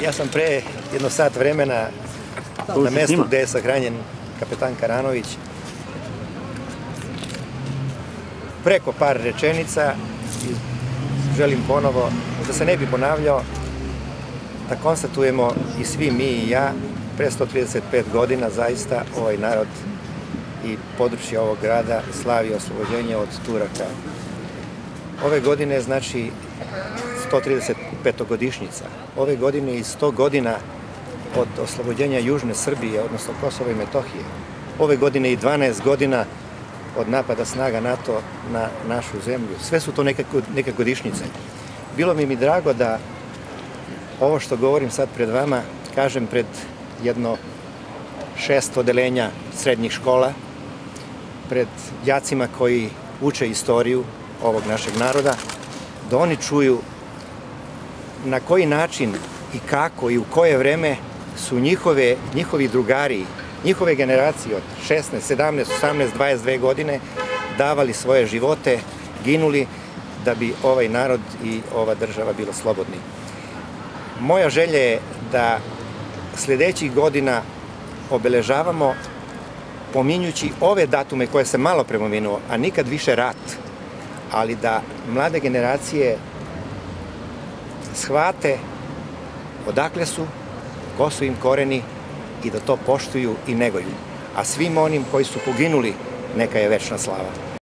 Ja sam pre jedno sat vremena na mestu gde je sahranjen kapetan Karanović preko par rečenica i želim ponovo, da se ne bi ponavljao, da konstatujemo i svi mi i ja, pre 135 godina zaista ovaj narod i područje ovog grada slavi oslobođenje od Turaka. Ove godine znači 135-godišnjica. Ove godine i 100 godina od oslobođenja Južne Srbije, odnosno Kosova i Metohije. Ove godine i 12 godina od napada snaga NATO na našu zemlju. Sve su to neke godišnjice. Bilo mi drago da ovo što govorim sad pred vama kažem pred jedno 6 odeljenja srednjih škola, pred đacima koji uče istoriju ovog našeg naroda, da oni čuju na koji način i kako i u koje vreme su njihovi drugari, njihove generacije od 16, 17, 18, 22 godine davali svoje živote, ginuli da bi ovaj narod i ova država bila slobodni. Moja želja je da sledećih godina obeležavamo pominjući ove datume koje se malo prepomenuo, a nikad više rat, ali da mlade generacije shvate odakle su, ko su im koreni i da to poštuju i neguju. A svim onim koji su poginuli, neka je večna slava.